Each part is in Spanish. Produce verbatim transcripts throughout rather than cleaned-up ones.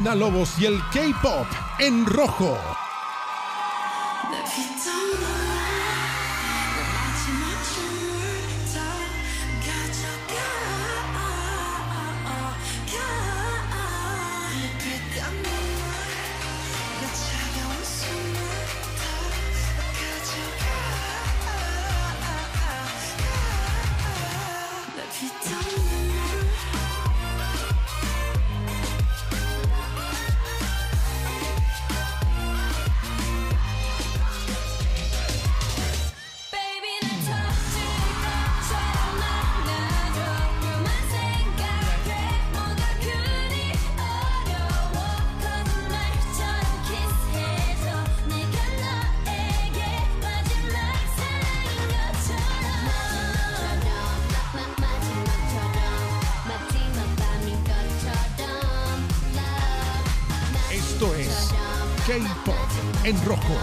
Lobos y el K-Pop en rojo. Esto es K-Pop en rojo.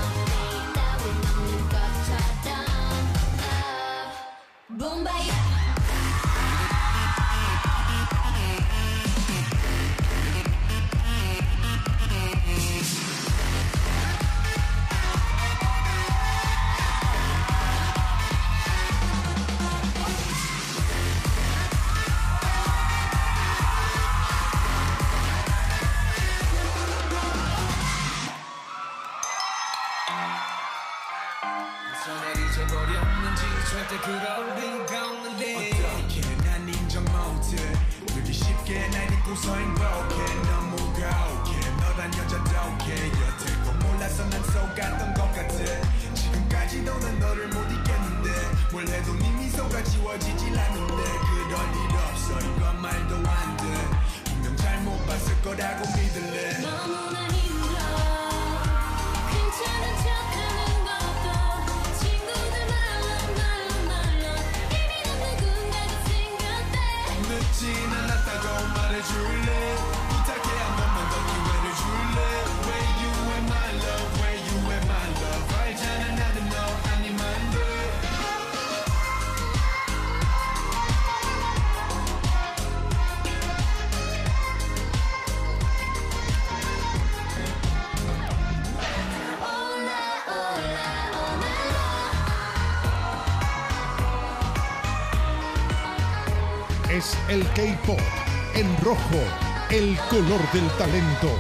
절대 그럴 리가 없는데 어떻게 난 인정 못해 그렇게 쉽게 날 잊고서 행복해 너무 가혹해 너란 여자도 오케이 여태 꼭 몰라서 난 속았던 것 같아 지금까지도 난 너를 못 잊겠는데 뭘 해도 네 미소가 지워지질 않는데 그럴 일 없어 이건 말도 안돼 분명 잘못 봤을 거라고 믿을래 너무나 힘들어 괜찮은 척하는 것도 친구들 말로 말로 말로 이미 넌 누군가가 생겼대 늦진 않았다고 말해줄래 부탁해 한 번만 더 기회를 줄래 Where you at my love Where you at my love 알잖아 나는 너 아니면 돼 Es el K-Pop en rojo, el color del talento.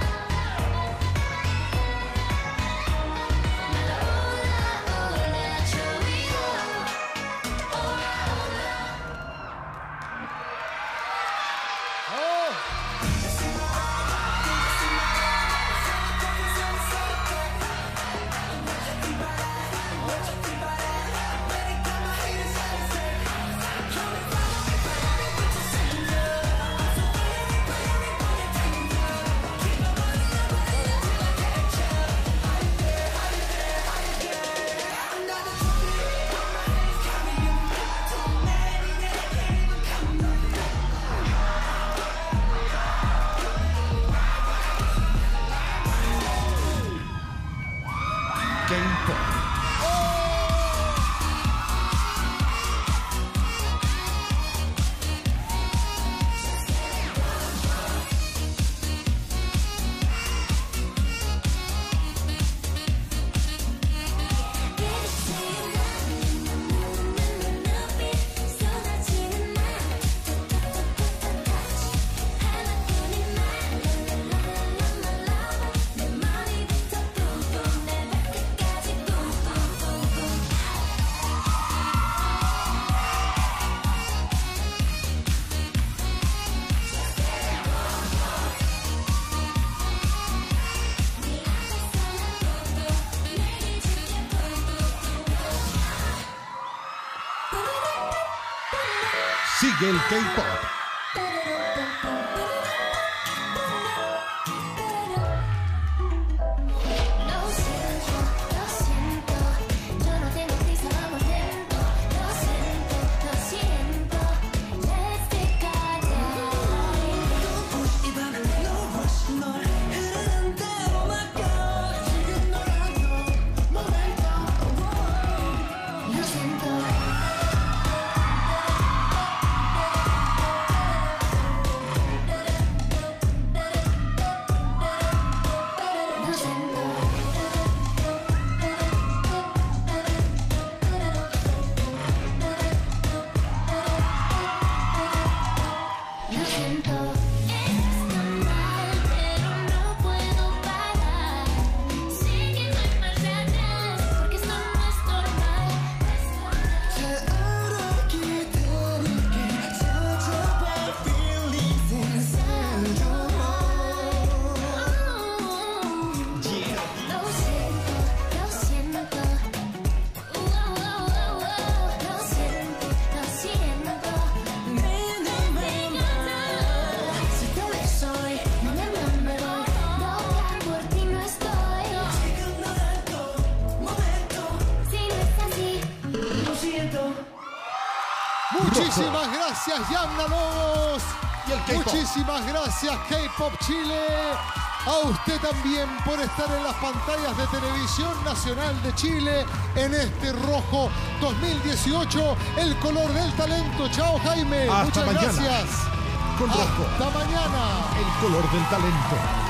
K-Pop. Sigue el K-Pop. Muchísimas gracias, Yamna Lobos. Y el K-pop. Muchísimas gracias, K-Pop Chile. A usted también por estar en las pantallas de Televisión Nacional de Chile en este Rojo dos mil dieciocho, el color del talento. Chao, Jaime. Hasta Muchas mañana. gracias. Con Rojo, Hasta mañana. el color del talento.